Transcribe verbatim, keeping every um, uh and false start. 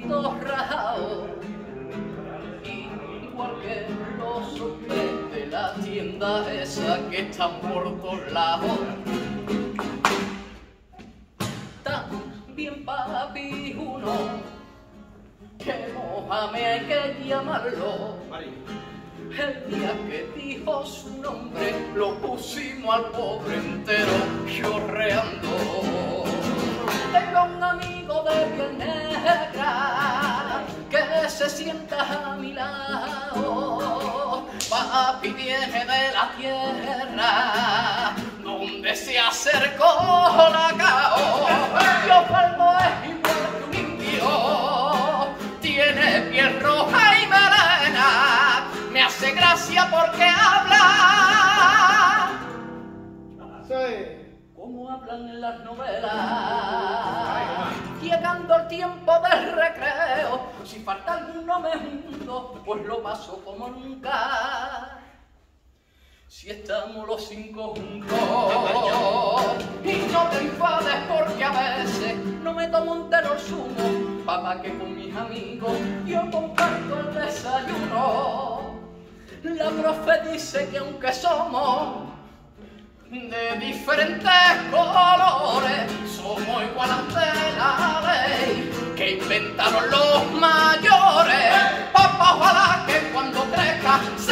dientecitos rajados, igual que los hombres de la tienda esa que están por todos lados. También papi uno, que Mohamed hay que llamarlo. El día que dijo su nombre lo pusimos al pobre entero chorreando. Tengo un amigo de piel negra que se sienta a mi lado. Papi viene de la tierra donde se acercó la cao. Leopoldo es igual que un indio, tiene piel roja y melena. Me hace gracia porque habla sí. Como hablan en las novelas, llegando el tiempo del recreo. Si falta alguno me hundo, pues lo paso como nunca. Si estamos los cinco juntos y no te enfades porque a veces no me tomo entero el zumo, papá, que con mis amigos yo comparto el desayuno. La profe dice que aunque somos de diferentes colores, somos igual ante la ley que inventaron los mayores. Papá, ojalá que cuando crezca